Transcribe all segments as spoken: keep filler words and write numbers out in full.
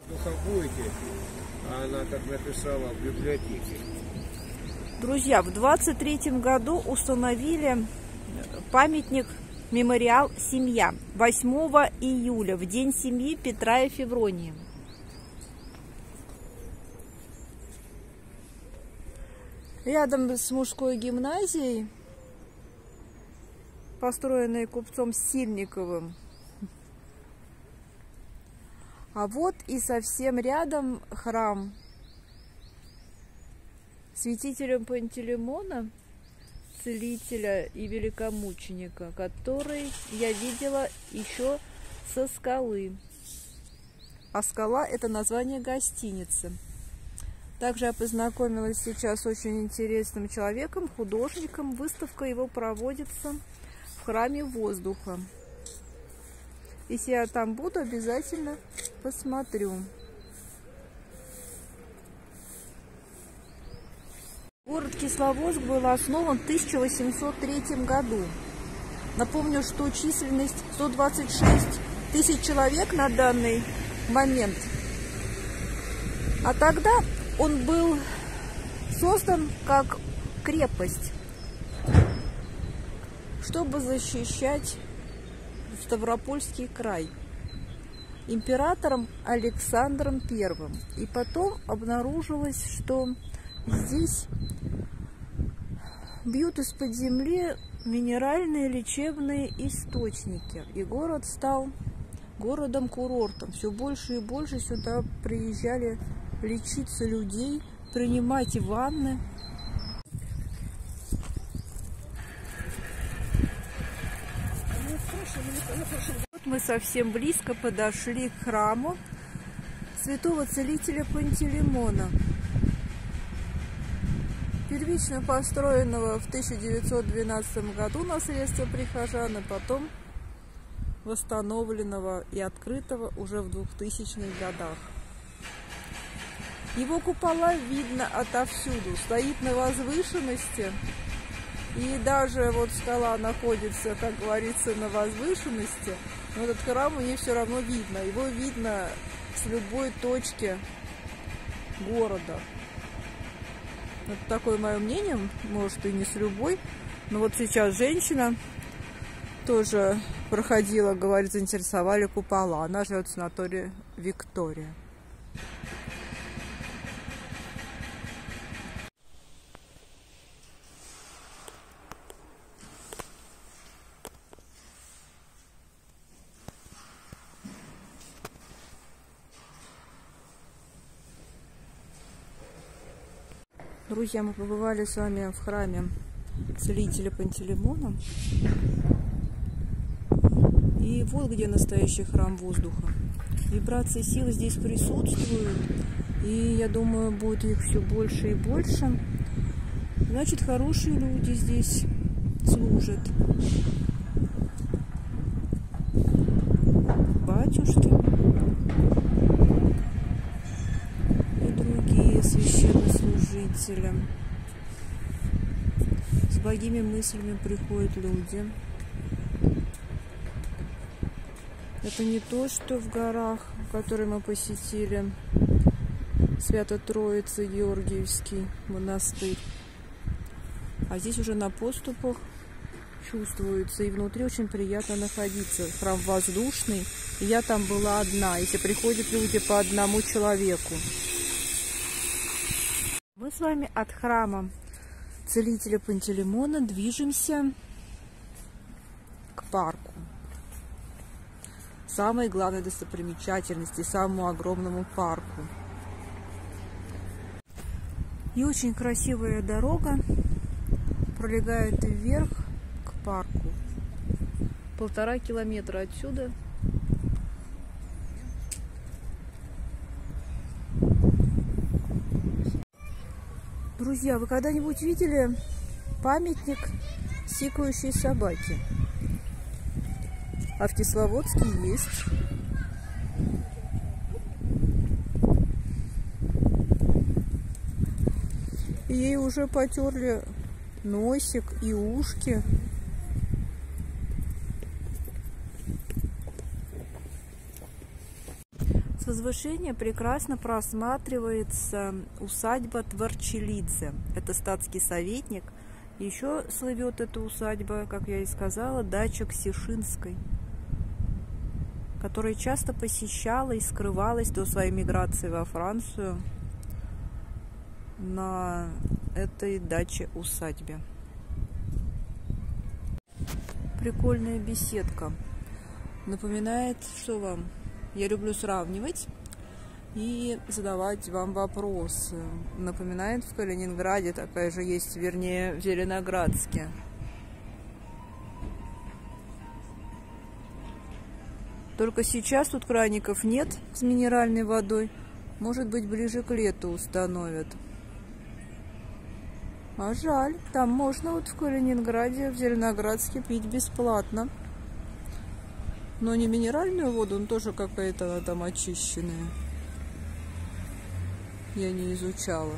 Плохо будете, а она так написала в библиотеке. Друзья, в двадцать третьем году установили памятник мемориал «Семья» восьмого июля, в день семьи Петра и Февронии. Рядом с мужской гимназией, построенной купцом Сильниковым. А вот и совсем рядом храм святителя Пантелеймона, целителя и великомученика, который я видела еще со скалы. А скала — это название гостиницы. Также я познакомилась сейчас с очень интересным человеком, художником. Выставка его проводится в храме воздуха. Если я там буду, обязательно посмотрю. Город Кисловодск был основан в тысяча восемьсот третьем году. Напомню, что численность сто двадцать шесть тысяч человек на данный момент. А тогда он был создан как крепость, чтобы защищать Ставропольский край императором Александром Первым. И потом обнаружилось, что здесь бьют из-под земли минеральные лечебные источники. И город стал городом-курортом. Все больше и больше сюда приезжали лечиться людей, принимать ванны. Вот мы совсем близко подошли к храму святого целителя Пантелеймона, первично построенного в тысяча девятьсот двенадцатом году на средства прихожан, а потом восстановленного и открытого уже в двухтысячных годах. Его купола видно отовсюду, стоит на возвышенности, и даже вот скала находится, как говорится, на возвышенности, но этот храм у нее все равно видно. Его видно с любой точки города. Это такое мое мнение, может и не с любой, но вот сейчас женщина тоже проходила, говорит, заинтересовали купола. Она живет в санатории Виктория. Друзья, мы побывали с вами в храме целителя Пантелеймона. И вот где настоящий храм воздуха. Вибрации силы здесь присутствуют. И я думаю, будет их все больше и больше. Значит, хорошие люди здесь служат. Батюшки и другие священнослужители. С благими мыслями приходят люди. Это не то, что в горах, которые мы посетили, Свято-Троица, Георгиевский монастырь. А здесь уже на подступах чувствуется, и внутри очень приятно находиться. Храм воздушный, и я там была одна, если приходят люди по одному человеку. Мы с вами от храма целителя Пантелеймона движемся к парку. Самой главной достопримечательности, самому огромному парку. И очень красивая дорога пролегает вверх к парку. Полтора километра отсюда. Друзья, вы когда-нибудь видели памятник сикающей собаки? А в Кисловодске есть. И ей уже потерли носик и ушки. С возвышения прекрасно просматривается усадьба Творчелидзе. Это статский советник. Еще слывет эта усадьба, как я и сказала, дача Ксишинской, которая часто посещала и скрывалась до своей миграции во Францию на этой даче-усадьбе. Прикольная беседка. Напоминает, что вам? Я люблю сравнивать и задавать вам вопросы. Напоминает, в Калининграде такая же есть, вернее, в Зеленоградске. Только сейчас тут краников нет с минеральной водой. Может быть, ближе к лету установят. А жаль, там можно вот в Калининграде, в Зеленоградске пить бесплатно. Но не минеральную воду, он тоже какая-то она там очищенная. Я не изучала.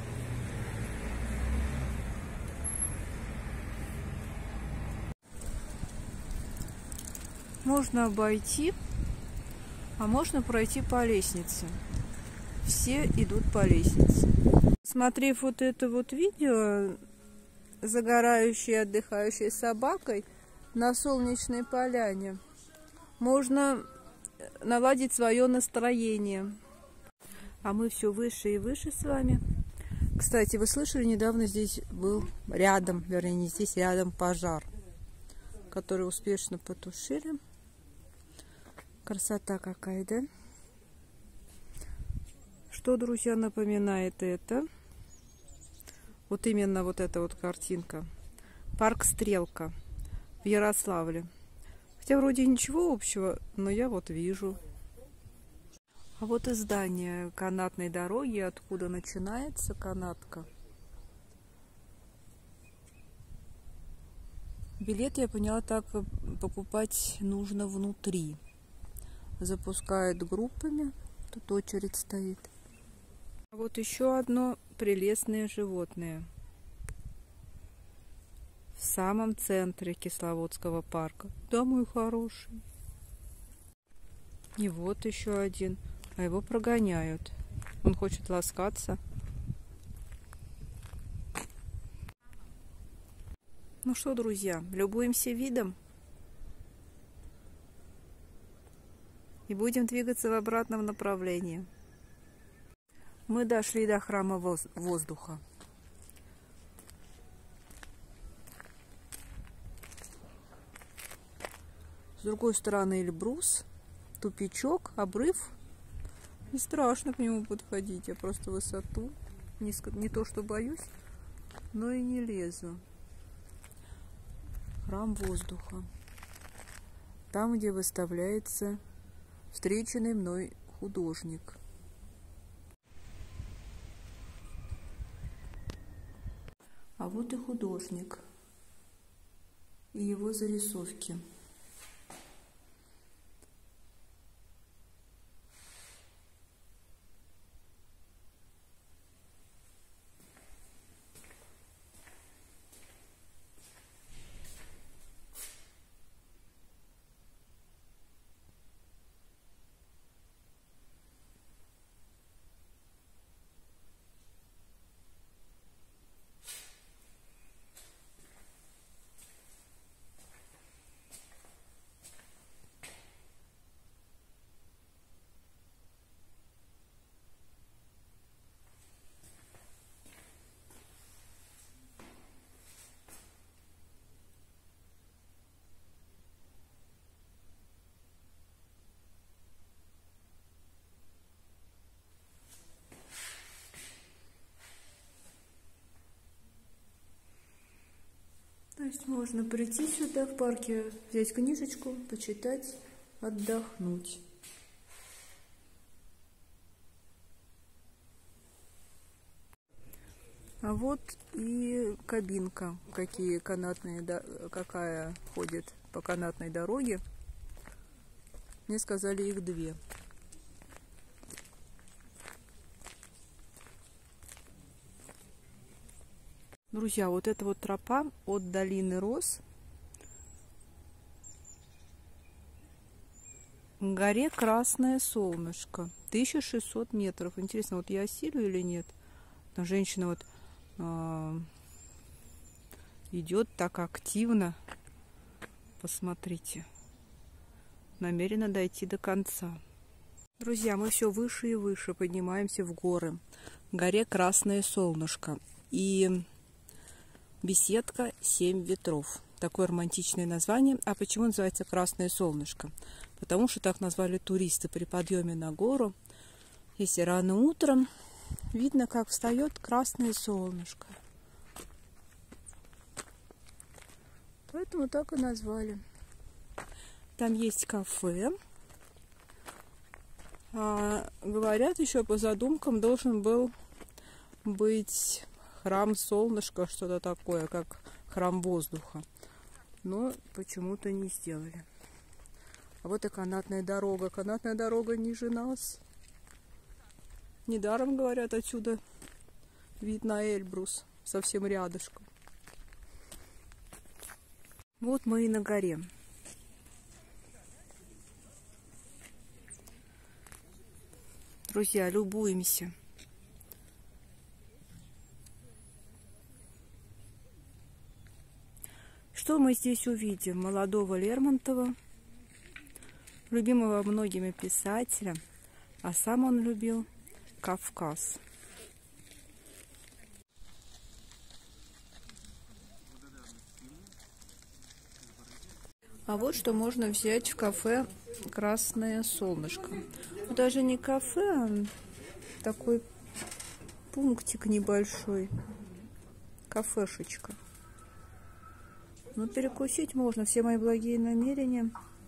Можно обойти, а можно пройти по лестнице. Все идут по лестнице. Смотрев вот это вот видео, загорающей, отдыхающей собакой на солнечной поляне, можно наладить свое настроение. А мы все выше и выше с вами. Кстати, вы слышали, недавно здесь был рядом, вернее, не здесь, рядом пожар, который успешно потушили. Красота какая, да? Что, друзья, напоминает это? Вот именно вот эта вот картинка. Парк Стрелка в Ярославле. Хотя вроде ничего общего, но я вот вижу. А вот и здание канатной дороги, откуда начинается канатка. Билет, я поняла, так покупать нужно внутри. Запускают группами, тут очередь стоит. А вот еще одно прелестное животное. В самом центре Кисловодского парка. Да, мой хороший. И вот еще один. А его прогоняют. Он хочет ласкаться. Ну что, друзья, любуемся видом. И будем двигаться в обратном направлении. Мы дошли до храма воздуха. С другой стороны Эльбрус, тупичок, обрыв. Не страшно к нему подходить, я просто высоту не, не то что боюсь, но и не лезу. Храм воздуха. Там, где выставляется встреченный мной художник. А вот и художник и его зарисовки. То есть можно прийти сюда в парке, взять книжечку, почитать, отдохнуть. А вот и кабинка, какие канатные, какая ходит по канатной дороге. Мне сказали, их две. Друзья, вот эта вот тропа от долины Роз В горе Красное Солнышко. тысяча шестьсот метров. Интересно, вот я осилю или нет? Там женщина вот э, идет так активно. Посмотрите. Намерена дойти до конца. Друзья, мы все выше и выше поднимаемся в горы. В горе Красное Солнышко. И беседка «Семь ветров». Такое романтичное название. А почему называется Красное Солнышко? Потому что так назвали туристы при подъеме на гору. Если рано утром, видно, как встает красное солнышко. Поэтому так и назвали. Там есть кафе. А, говорят, еще по задумкам должен был быть храм солнышка, что-то такое, как храм воздуха. Но почему-то не сделали. А вот и канатная дорога. Канатная дорога ниже нас. Недаром, говорят, отсюда вид на Эльбрус. Совсем рядышком. Вот мы и на горе. Друзья, любуемся. Что мы здесь увидим? Молодого Лермонтова, любимого многими писателя, а сам он любил Кавказ. А вот что можно взять в кафе «Красное солнышко». Ну, даже не кафе, а такой пунктик небольшой. Кафешечка. Но перекусить можно. Все мои благие намерения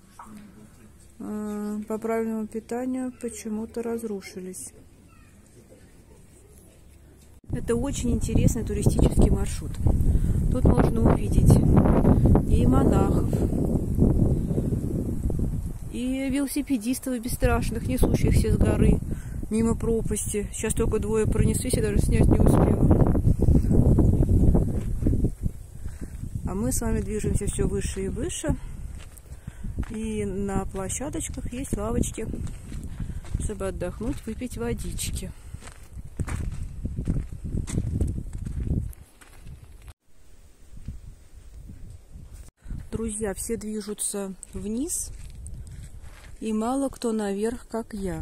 э, по правильному питанию почему-то разрушились. Это очень интересный туристический маршрут. Тут можно увидеть и монахов, и велосипедистов бесстрашных, несущихся с горы мимо пропасти. Сейчас только двое пронеслись, я даже снять не успела. А мы с вами движемся все выше и выше. И на площадочках есть лавочки, чтобы отдохнуть, выпить водички. Друзья, все движутся вниз, и мало кто наверх, как я.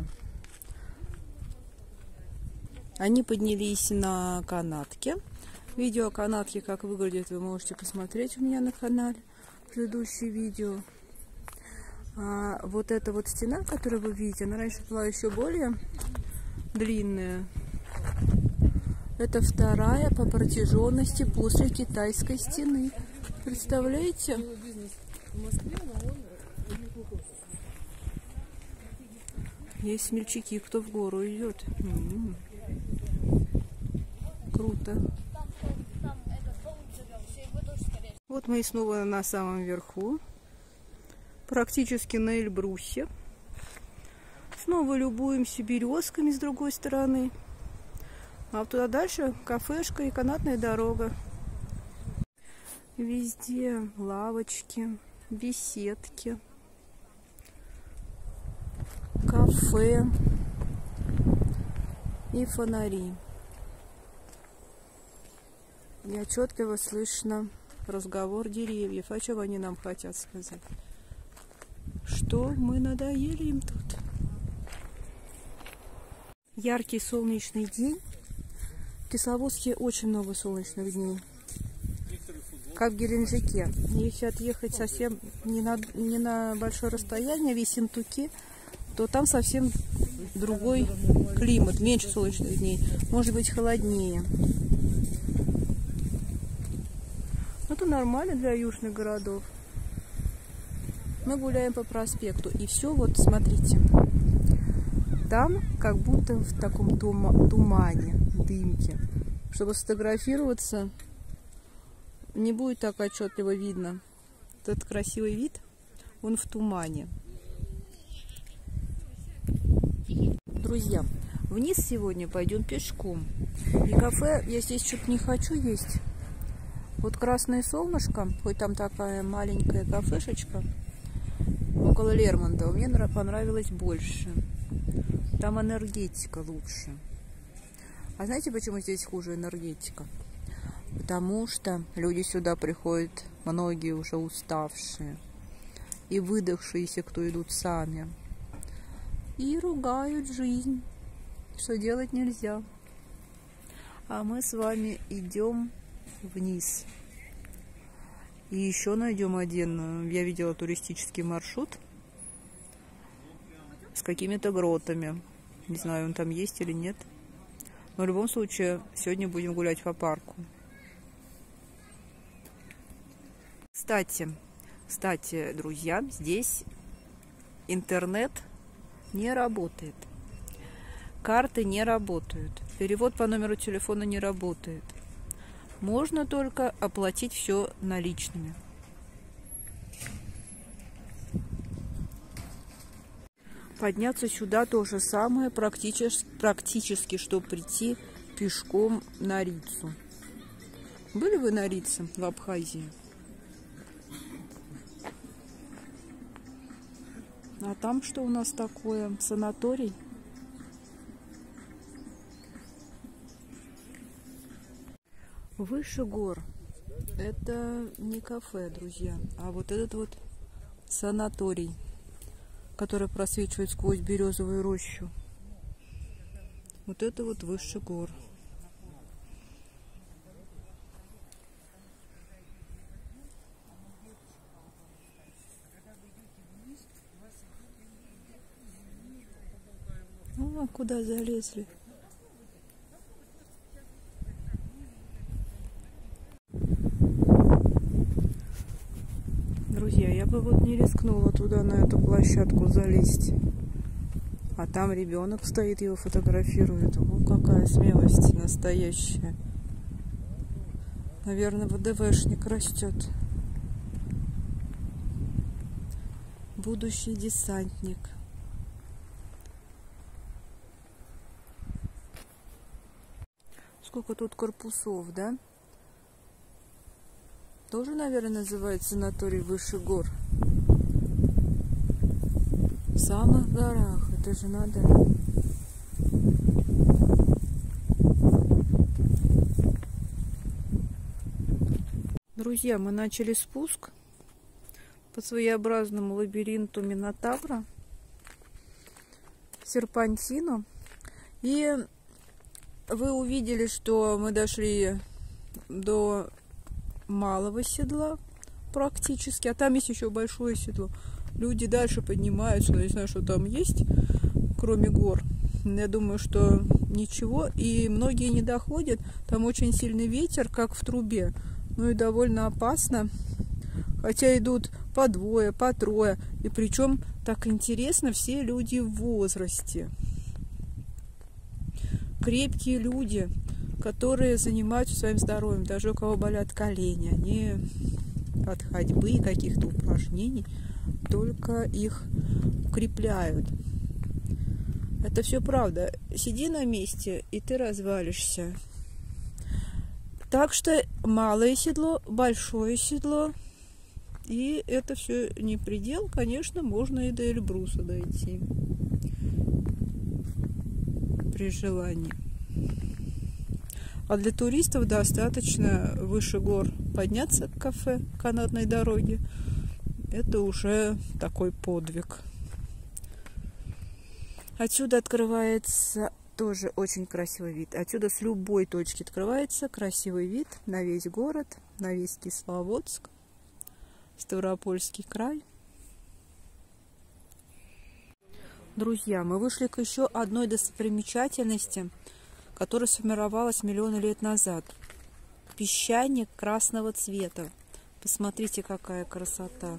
Они поднялись на канатке. Видео о канатке, как выглядит, вы можете посмотреть у меня на канале. Предыдущее видео. А вот эта вот стена, которую вы видите, она раньше была еще более длинная. Это вторая по протяженности после китайской стены. Представляете? Есть смельчаки, кто в гору идет. М-м-м. Круто. Вот мы и снова на самом верху. Практически на Эльбрусе. Снова любуемся березками с другой стороны. А туда дальше кафешка и канатная дорога. Везде лавочки, беседки, кафе и фонари. И отчетливо слышно разговор деревьев. О чем они нам хотят сказать? Что мы надоели им тут? Яркий солнечный день. В Кисловодске очень много солнечных дней. Как в Геленджике. Если отъехать совсем не на, не на большое расстояние, в Ессентуки, то там совсем другой климат. Меньше солнечных дней. Может быть, холоднее. Это нормально для южных городов. Мы гуляем по проспекту. И все, вот смотрите. Там как будто в таком тума, тумане, дымке. Чтобы сфотографироваться, не будет так отчетливо видно. Этот красивый вид, он в тумане. Друзья, вниз сегодня пойдем пешком. И кафе я здесь что-то не хочу есть. Вот Красное Солнышко, хоть там такая маленькая кафешечка, около Лермонтова. Мне понравилось больше. Там энергетика лучше. А знаете, почему здесь хуже энергетика? Потому что люди сюда приходят, многие уже уставшие и выдохшиеся, кто идут сами, и ругают жизнь, что делать нельзя. А мы с вами идем вниз. И еще найдем один, я видела туристический маршрут с какими-то гротами. Не знаю, он там есть или нет. Но в любом случае, сегодня будем гулять по парку. Кстати, кстати, друзья, здесь интернет не работает. Карты не работают. Перевод по номеру телефона не работает. Можно только оплатить все наличными. Подняться сюда то же самое, практически, практически, что прийти пешком на Рицу. Были вы на Рице в Абхазии? А там что у нас такое? Санаторий? Выше гор. Это не кафе, друзья, а вот этот вот санаторий, который просвечивает сквозь березовую рощу. Вот это вот выше гор. О, куда залезли? Друзья, я бы вот не рискнула туда, на эту площадку залезть. А там ребенок стоит, его фотографирует. О, какая смелость настоящая. Наверное, ВДВшник растет. Будущий десантник. Сколько тут корпусов, да? Тоже, наверное, называется санаторий выше гор. В самых горах. Это же надо. Друзья, мы начали спуск по своеобразному лабиринту Минотавра, серпантину. И вы увидели, что мы дошли до малого седла практически, а там есть еще большое седло. Люди дальше поднимаются, но не знаю, что там есть, кроме гор. Я думаю, что ничего, и многие не доходят. Там очень сильный ветер, как в трубе, ну и довольно опасно. Хотя идут по двое, по трое, и причем так интересно, все люди в возрасте. Крепкие люди, которые занимаются своим здоровьем, даже у кого болят колени, они от ходьбы и каких-то упражнений только их укрепляют. Это все правда. Сиди на месте, и ты развалишься. Так что малое седло, большое седло, и это все не предел. Конечно, можно и до Эльбруса дойти при желании. А для туристов достаточно выше гор подняться к кафе канатной дороги. Это уже такой подвиг. Отсюда открывается тоже очень красивый вид. Отсюда с любой точки открывается красивый вид на весь город, на весь Кисловодск, Ставропольский край. Друзья, мы вышли к еще одной достопримечательности, которая сформировалась миллионы лет назад. Песчаник красного цвета. Посмотрите, какая красота.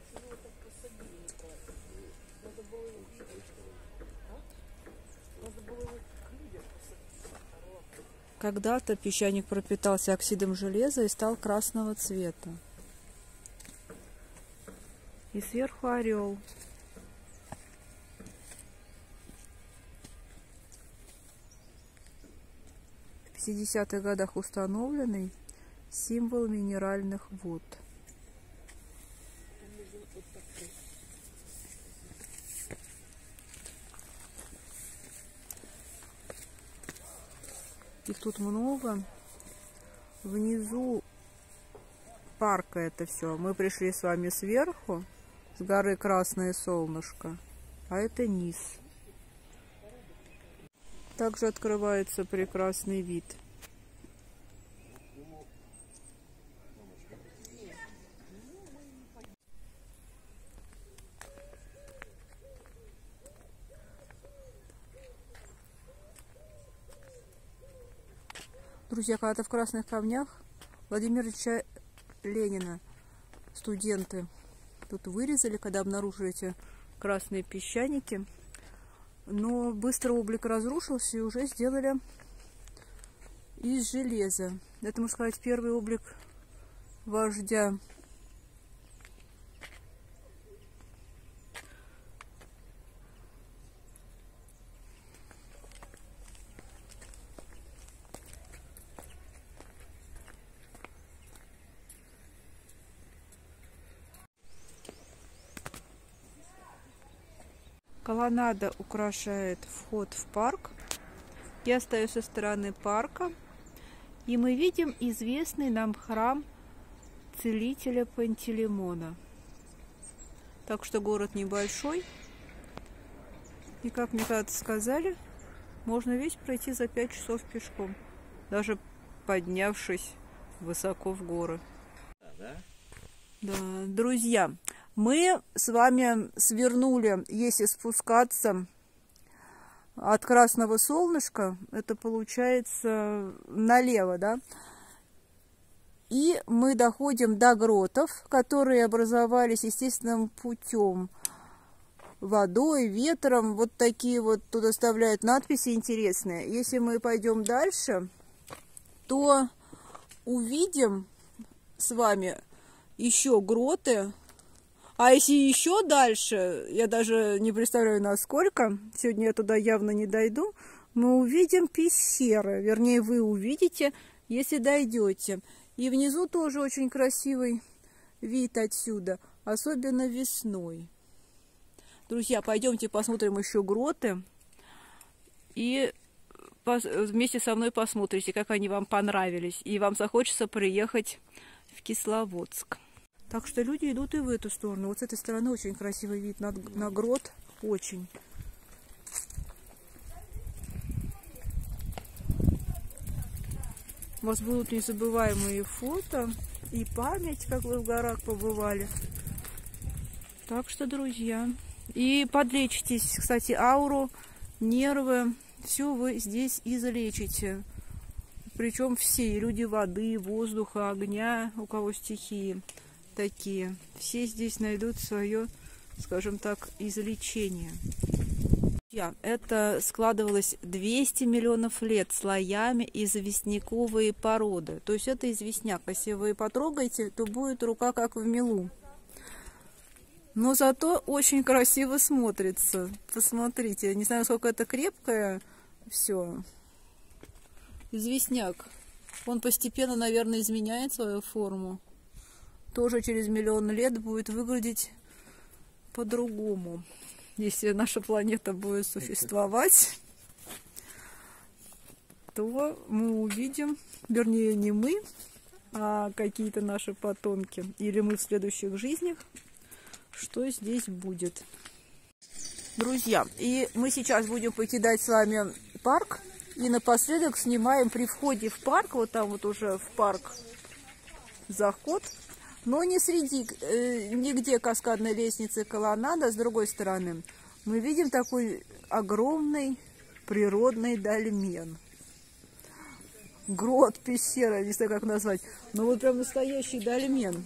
Когда-то песчаник пропитался оксидом железа и стал красного цвета. И сверху орел. В пятидесятых годах установленный символ минеральных вод. Их тут много. Внизу парка это все. Мы пришли с вами сверху, с горы Красное Солнышко, а это низ. Также открывается прекрасный вид. Друзья, когда-то в Красных Камнях Владимира Ильича Ленина студенты тут вырезали, когда обнаружили эти красные песчаники. Но быстро облик разрушился и уже сделали из железа. Это, можно сказать, первый облик вождя. Колоннада украшает вход в парк. Я стою со стороны парка, и мы видим известный нам храм целителя Пантелеймона. Так что город небольшой. И, как мне когда-то сказали, можно весь пройти за пять часов пешком, даже поднявшись высоко в горы. Да, друзья, мы с вами свернули, если спускаться от Красного Солнышка, это получается налево, да? И мы доходим до гротов, которые образовались естественным путем, водой, ветром. Вот такие вот тут оставляют надписи интересные. Если мы пойдем дальше, то увидим с вами еще гроты. А если еще дальше, я даже не представляю, насколько, сегодня я туда явно не дойду, мы увидим пещеры. Вернее, вы увидите, если дойдете. И внизу тоже очень красивый вид отсюда, особенно весной. Друзья, пойдемте посмотрим еще гроты. И вместе со мной посмотрите, как они вам понравились. И вам захочется приехать в Кисловодск. Так что люди идут и в эту сторону. Вот с этой стороны очень красивый вид на, на грот. Очень. У вас будут незабываемые фото и память, как вы в горах побывали. Так что, друзья, и подлечитесь. Кстати, ауру, нервы, все вы здесь и залечите. Причем все, люди воды, воздуха, огня, у кого стихии такие. Все здесь найдут свое, скажем так, излечение. Это складывалось двести миллионов лет слоями из известняковой породы. То есть это известняк. Если вы потрогаете, то будет рука как в мелу. Но зато очень красиво смотрится. Посмотрите, я не знаю, сколько это крепкое все. Известняк. Он постепенно, наверное, изменяет свою форму. Тоже через миллион лет будет выглядеть по-другому. Если наша планета будет существовать, то мы увидим, вернее, не мы, а какие-то наши потомки, или мы в следующих жизнях, что здесь будет. Друзья, и мы сейчас будем покидать с вами парк, и напоследок снимаем при входе в парк, вот там вот уже в парк заход, но не среди, э, нигде каскадной лестницы колоннада, с другой стороны мы видим такой огромный природный дольмен. Грот, пещера, не знаю, как назвать, но вот прям настоящий дольмен.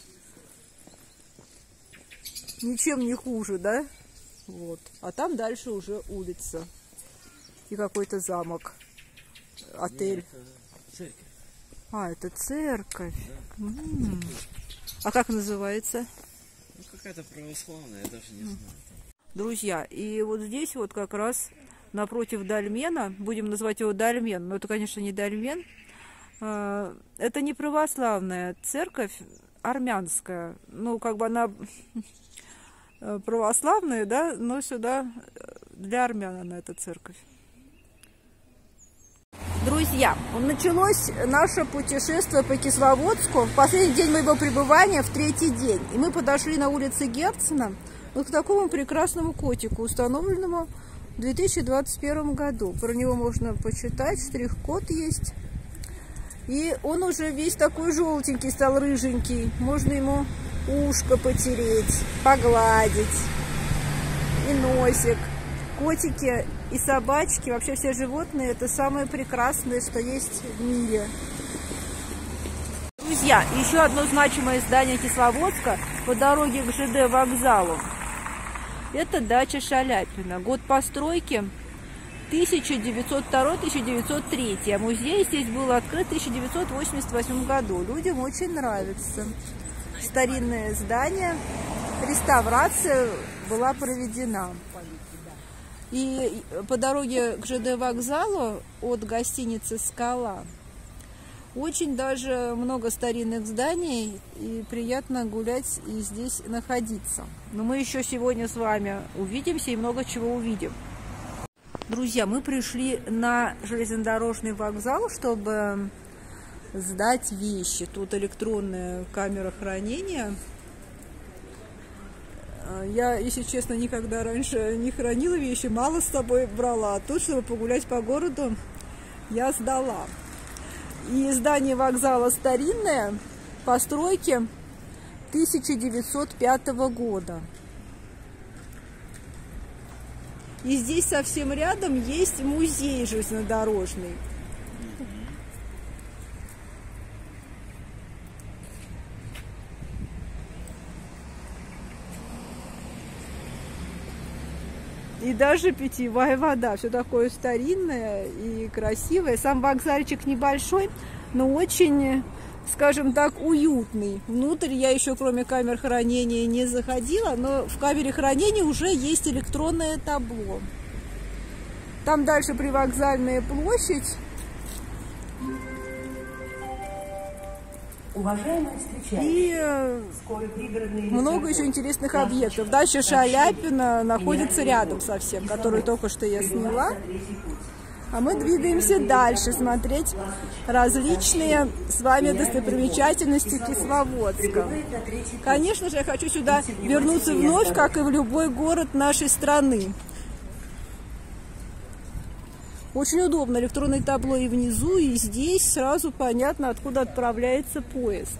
Ничем не хуже, да? Вот. А там дальше уже улица. И какой-то замок. Отель. Церковь. А, это церковь. Да. М-м. А как называется? Ну, какая-то православная, я даже не знаю. Друзья, и вот здесь вот как раз напротив дольмена, будем называть его дольмен, но это, конечно, не дольмен, это не православная церковь, армянская. Ну, как бы она православная, да, но сюда для армян она, эта церковь. Друзья, началось наше путешествие по Кисловодску. В последний день моего пребывания, в третий день. И мы подошли на улице Герцена вот к такому прекрасному котику, установленному в две тысячи двадцать первом году. Про него можно почитать, штрих-код есть. И он уже весь такой желтенький стал, рыженький. Можно ему ушко потереть, погладить. И носик. Котики и собачки, вообще все животные, это самое прекрасное, что есть в мире. Друзья, еще одно значимое здание Кисловодска по дороге к ЖД вокзалу. Это дача Шаляпина. Год постройки тысяча девятьсот второй — тысяча девятьсот третий. А музей здесь был открыт в тысяча девятьсот восемьдесят восьмом году. Людям очень нравится. Старинное здание. Реставрация была проведена. И по дороге к ЖД вокзалу от гостиницы «Скала» очень даже много старинных зданий, и приятно гулять и здесь находиться. Но мы еще сегодня с вами увидимся и много чего увидим. Друзья, мы пришли на железнодорожный вокзал, чтобы сдать вещи. Тут электронная камера хранения. Я, если честно, никогда раньше не хранила вещи, мало с собой брала. А тут, чтобы погулять по городу, я сдала. И здание вокзала старинное, постройки тысяча девятьсот пятого года. И здесь совсем рядом есть музей железнодорожный. И даже питьевая вода. Все такое старинное и красивое. Сам вокзальчик небольшой, но очень, скажем так, уютный. Внутрь я еще, кроме камер хранения, не заходила, но в камере хранения уже есть электронное табло. Там дальше привокзальная площадь. Уважаемые встречающие, и много еще интересных объектов. Дача Шаляпина находится рядом совсем, которую только что я сняла. А мы двигаемся дальше, смотреть различные с вами достопримечательности Кисловодска. Конечно же, я хочу сюда вернуться вновь, как и в любой город нашей страны. Очень удобно, электронное табло и внизу, и здесь сразу понятно, откуда отправляется поезд.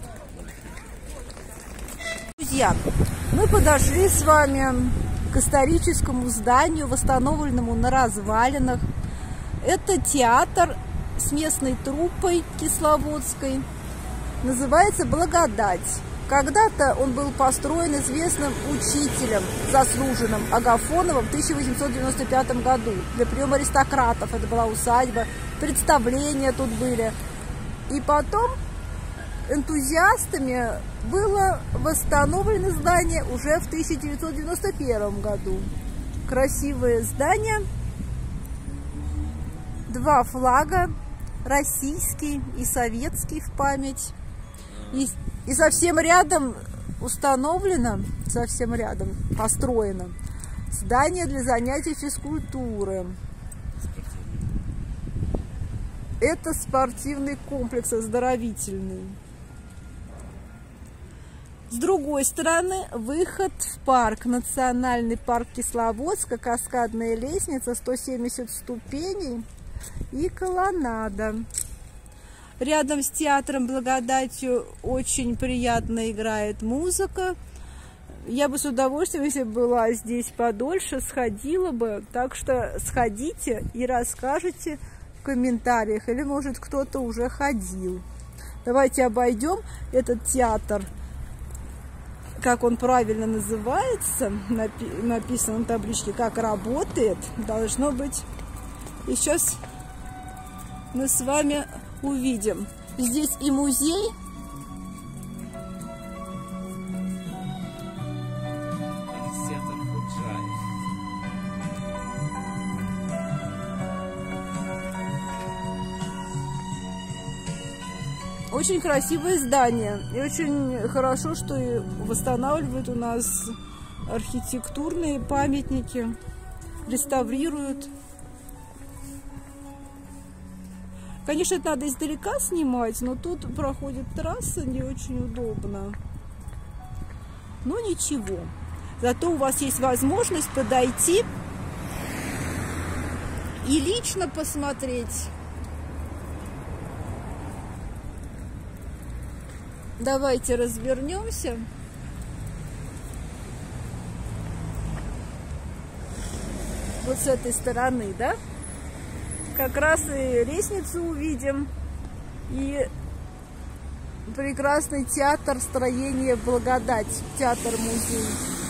Друзья, мы подошли с вами к историческому зданию, восстановленному на развалинах. Это театр с местной труппой кисловодской, называется «Благодать». Когда-то он был построен известным учителем, заслуженным Агафоновым в тысяча восемьсот девяносто пятом году для приема аристократов. Это была усадьба, представления тут были. И потом энтузиастами было восстановлено здание уже в тысяча девятьсот девяносто первом году. Красивое здание, два флага, российский и советский в память. И И совсем рядом установлено, совсем рядом построено здание для занятий физкультуры. Это спортивный комплекс оздоровительный. С другой стороны, выход в парк, национальный парк Кисловодска, каскадная лестница, сто семьдесят ступеней и колоннада. Рядом с театром «Благодатью» очень приятно играет музыка. Я бы с удовольствием, если бы была здесь подольше, сходила бы. Так что сходите и расскажите в комментариях. Или, может, кто-то уже ходил. Давайте обойдем этот театр. Как он правильно называется, написано на табличке, как работает, должно быть. И сейчас мы с вами увидим. Здесь и музей, очень красивое здание. И очень хорошо, что восстанавливают у нас архитектурные памятники, реставрируют. Конечно, это надо издалека снимать, но тут проходит трасса, не очень удобно. Но ничего. Зато у вас есть возможность подойти и лично посмотреть. Давайте развернемся. Вот с этой стороны, да? Как раз и лестницу увидим, и прекрасный театр строения «Благодать», театр-музей.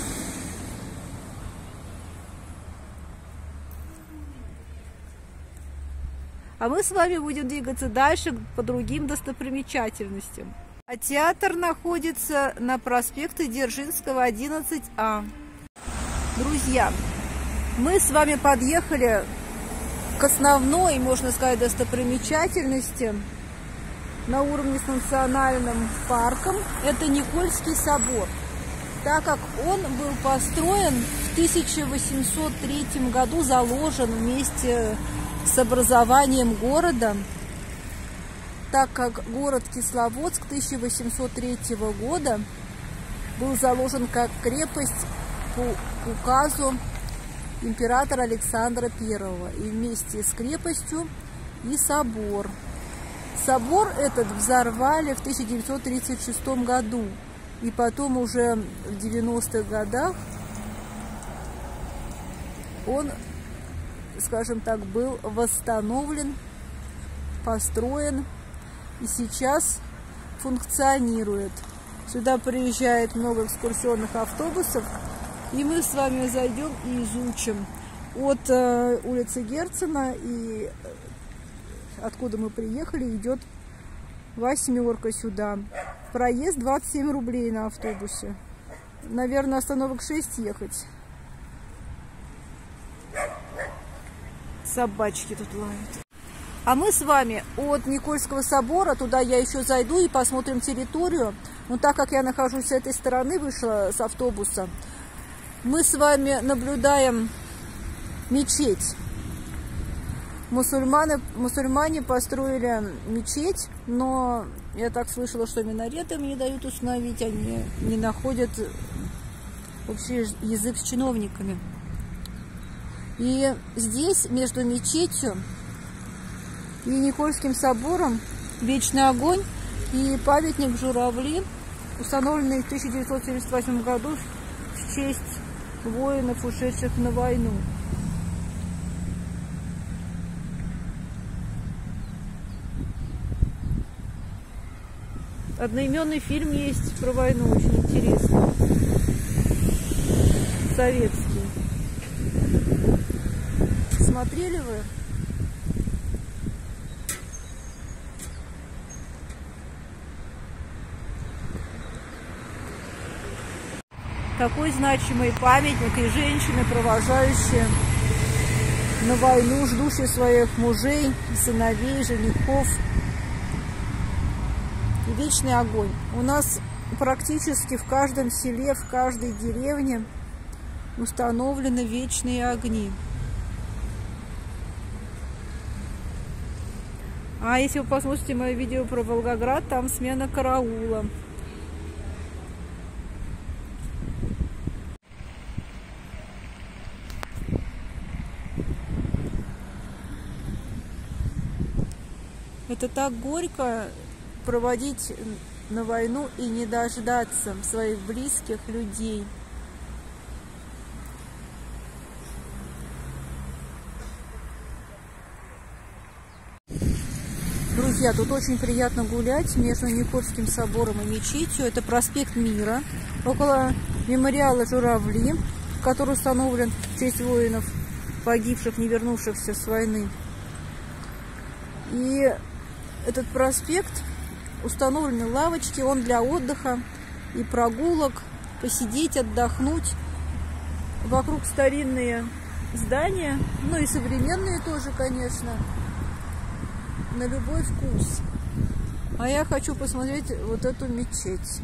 А мы с вами будем двигаться дальше по другим достопримечательностям. А театр находится на проспекте Дзержинского, одиннадцать А. Друзья, мы с вами подъехали к основной, можно сказать, достопримечательности на уровне с национальным парком. Это Никольский собор. Так как он был построен в тысяча восемьсот третьем году, заложен вместе с образованием города, так как город Кисловодск тысяча восемьсот третьего года был заложен как крепость по указу императора Александра Первого, и вместе с крепостью и собор. Собор этот взорвали в тысяча девятьсот тридцать шестом году, и потом уже в девяностых годах он, скажем так, был восстановлен, построен и сейчас функционирует. Сюда приезжает много экскурсионных автобусов, и мы с вами зайдем и изучим от э, улицы Герцена, и откуда мы приехали, идет восьмерка сюда. Проезд двадцать семь рублей на автобусе. Наверное, остановок шесть ехать. Собачки тут лают. А мы с вами от Никольского собора, туда я еще зайду и посмотрим территорию. Но так как я нахожусь с этой стороны, вышла с автобуса, мы с вами наблюдаем мечеть. Мусульмане, мусульмане построили мечеть, но я так слышала, что минарет им не дают установить, они не находят общий язык с чиновниками. И здесь, между мечетью и Никольским собором, вечный огонь и памятник журавли, установленный в тысяча девятьсот семьдесят восьмом году в честь воинов, ушедших на войну. Одноименный фильм есть про войну, очень интересный, советский. Смотрели вы? Такой значимый памятник, и женщины, провожающие на войну, ждущие своих мужей, сыновей, женихов. И вечный огонь. У нас практически в каждом селе, в каждой деревне установлены вечные огни. А если вы посмотрите мое видео про Волгоград, там смена караула. Это так горько проводить на войну и не дождаться своих близких людей. Друзья, тут очень приятно гулять между Никольским собором и мечетью. Это проспект Мира, около мемориала журавли, который установлен в честь воинов, погибших, не вернувшихся с войны. И этот проспект, установлены лавочки, он для отдыха и прогулок, посидеть, отдохнуть. Вокруг старинные здания, ну и современные тоже, конечно, на любой вкус. А я хочу посмотреть вот эту мечеть.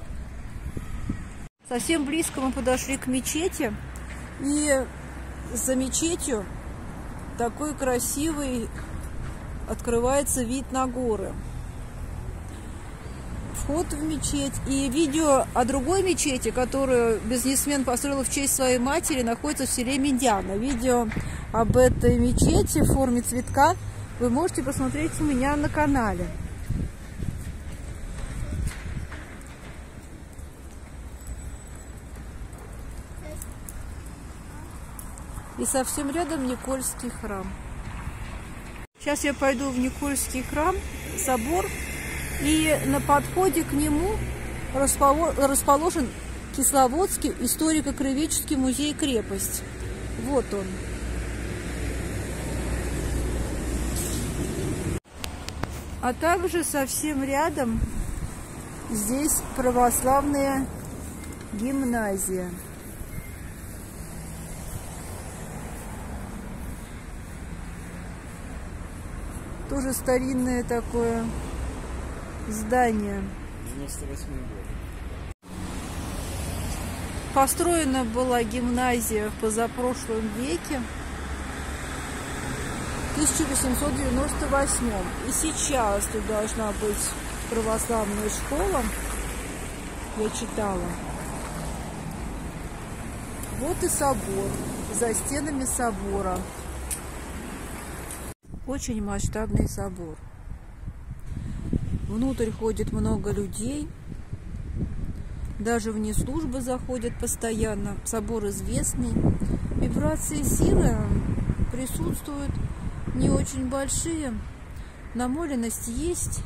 Совсем близко мы подошли к мечети, и за мечетью такой красивый открывается вид на горы. Вход в мечеть. И видео о другой мечети, которую бизнесмен построил в честь своей матери, находится в селе Медяна. Видео об этой мечети в форме цветка вы можете посмотреть у меня на канале. И совсем рядом Никольский храм. Сейчас я пойду в Никольский храм, собор, и на подходе к нему расположен Кисловодский историко-краеведческий музей-крепость. Вот он. А также совсем рядом здесь православная гимназия. Тоже старинное такое здание. девяносто восьмой год. Построена была гимназия в позапрошлом веке, в тысяча восемьсот девяносто восьмом. И сейчас тут должна быть православная школа, я читала. Вот и собор, за стенами собора. Очень масштабный собор. Внутрь ходит много людей. Даже вне службы заходят постоянно. Собор известный. Вибрации силы присутствуют не очень большие. Намоленность есть.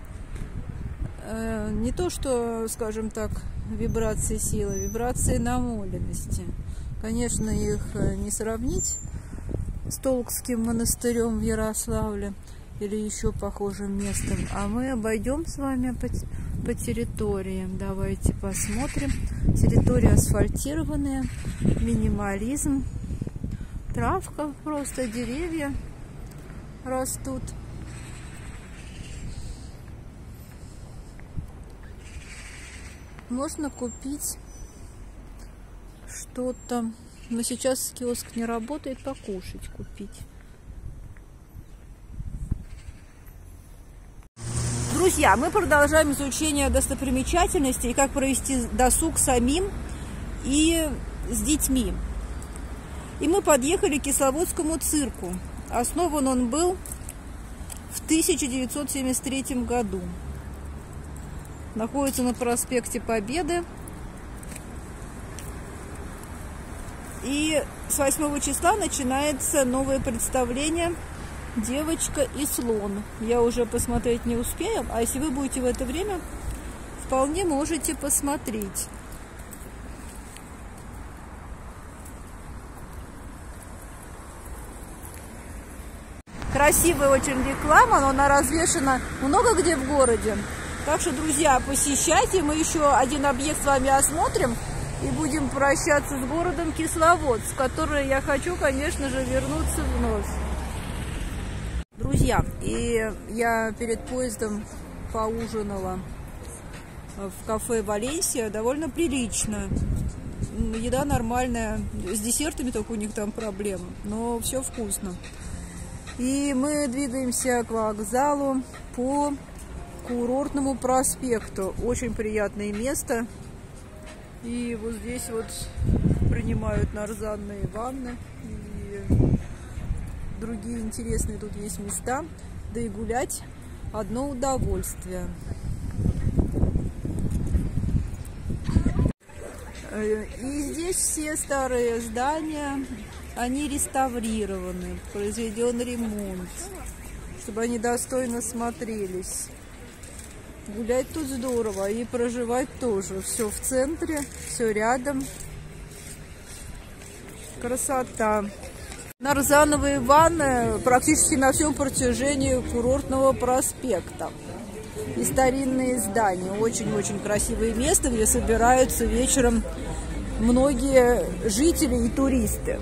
Не то, что, скажем так, вибрации силы, вибрации намоленности. Конечно, их не сравнить с Толкским монастырем в Ярославле или еще похожим местом. А мы обойдем с вами по, по территории. Давайте посмотрим. Территория асфальтированная, минимализм, травка, просто деревья растут. Можно купить что-то. Но сейчас киоск не работает, покушать купить. Друзья, мы продолжаем изучение достопримечательностей и как провести досуг самим и с детьми. И мы подъехали к Кисловодскому цирку. Основан он был в тысяча девятьсот семьдесят третьем году. Находится на проспекте Победы. И с восьмого числа начинается новое представление «Девочка и слон». Я уже посмотреть не успею, а если вы будете в это время, вполне можете посмотреть. Красивая очень реклама, но она развешена много где в городе. Так что, друзья, посещайте. Мы еще один объект с вами осмотрим. И будем прощаться с городом Кисловодск, в который я хочу, конечно же, вернуться вновь. Друзья, и я перед поездом поужинала в кафе «Валенсия» довольно прилично. Еда нормальная, с десертами только у них там проблемы, но все вкусно. И мы двигаемся к вокзалу по Курортному проспекту. Очень приятное место. И вот здесь вот принимают нарзанные ванны и другие интересные тут есть места. Да и гулять одно удовольствие. И здесь все старые здания, они реставрированы, произведен ремонт, чтобы они достойно смотрелись. Гулять тут здорово и проживать тоже. Все в центре, все рядом. Красота. Нарзановые ванны практически на всем протяжении Курортного проспекта. И старинные здания. Очень-очень красивое место, где собираются вечером многие жители и туристы.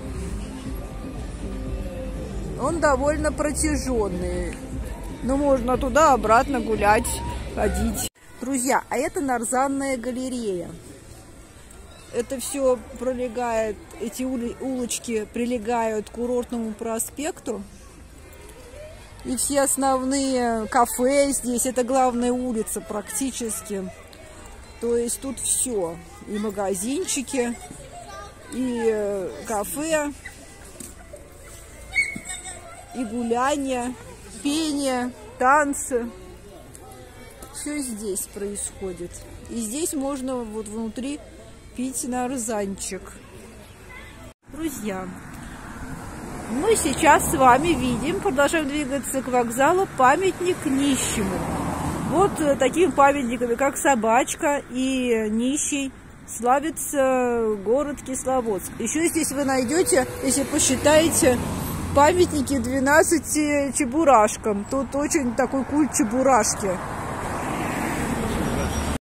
Он довольно протяженный. Но можно туда-обратно гулять, ходить. Друзья, а это Нарзанная галерея. Это все пролегает, эти улочки прилегают к Курортному проспекту. И все основные кафе здесь, это главная улица практически. То есть тут все. И магазинчики, и кафе, и гуляние, пение, танцы. Все здесь происходит. И здесь можно вот внутри пить нарзанчик. Друзья, мы сейчас с вами видим, продолжаем двигаться к вокзалу, памятник нищему. Вот такими памятниками, как собачка и нищий, славится город Кисловодск. Еще здесь вы найдете, если посчитаете, памятники двенадцати чебурашкам. Тут очень такой культ чебурашки.